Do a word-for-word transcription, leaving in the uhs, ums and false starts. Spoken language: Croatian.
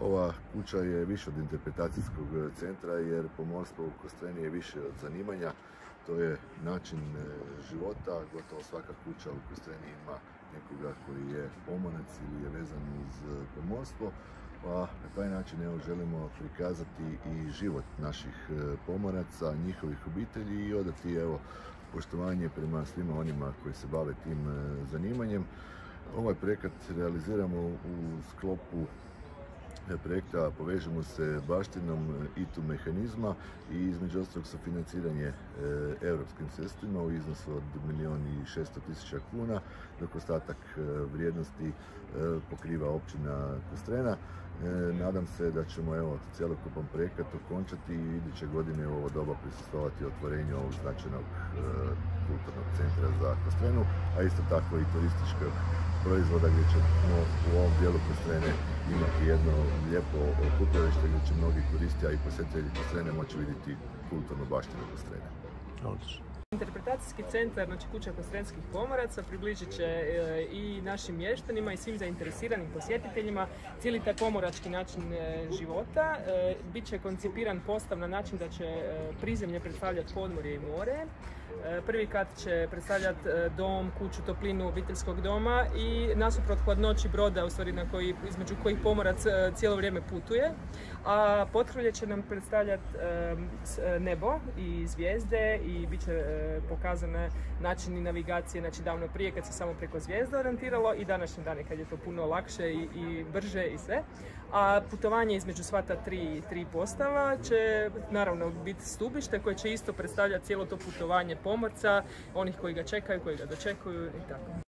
Ova kuća je više od interpretacijskog centra jer pomorstvo u Kostreni je više od zanimanja. To je način života, gotovo svaka kuća u Kostreni ima nekoga koji je pomorac ili je vezan uz pomorstvo. Pa na taj način evo, želimo prikazati i život naših pomoraca, njihovih obitelji i odati evo, poštovanje prema svima onima koji se bave tim zanimanjem. Ovaj projekat realiziramo u sklopu projekta Povežemo se baštinom I T U mehanizma i između ostalog sufinanciranje e, europskim sredstvima u iznosu od milijun i šesto tisuća kuna, dok ostatak e, vrijednosti e, pokriva općina Kostrena. E, nadam se da ćemo evo, cjelokupan projekat okončati i iduće godine u ovo doba prisustvovati otvorenju ovog značajnog e, kulturnog centra za Kostrenu, a isto tako i turističkog proizvoda gdje ćemo u ovom dijelu Kostrene imati jedno lijepo okupljalište gdje će mnogi turisti, a i posjetitelji Kostrene moći vidjeti kulturnu baštinu Kostrene. Interpretacijski centar, znači Kuća kostrenskih pomoraca, približit će e, i našim mještanima i svim zainteresiranim posjetiteljima cijeli taj pomorački način e, života. E, Biće koncipiran postav na način da će e, prizemlje predstavljati podmorje i more. E, prvi kat će predstavljati e, dom, kuću, toplinu obiteljskog doma i nasuprot hladnoći broda, u stvari na koji, između kojih pomorac e, cijelo vrijeme putuje. A potkrovlje će nam predstavljati e, nebo i zvijezde i bit će e, pokazane načini navigacije, znači davno prije kad se samo preko zvijezda orijentiralo i današnji dan kad je to puno lakše i, i brže i sve. A putovanje između sva ta tri, tri postava će naravno biti stubište koje će isto predstavljati cijelo to putovanje pomorca, onih koji ga čekaju, koji ga dočekuju i tako.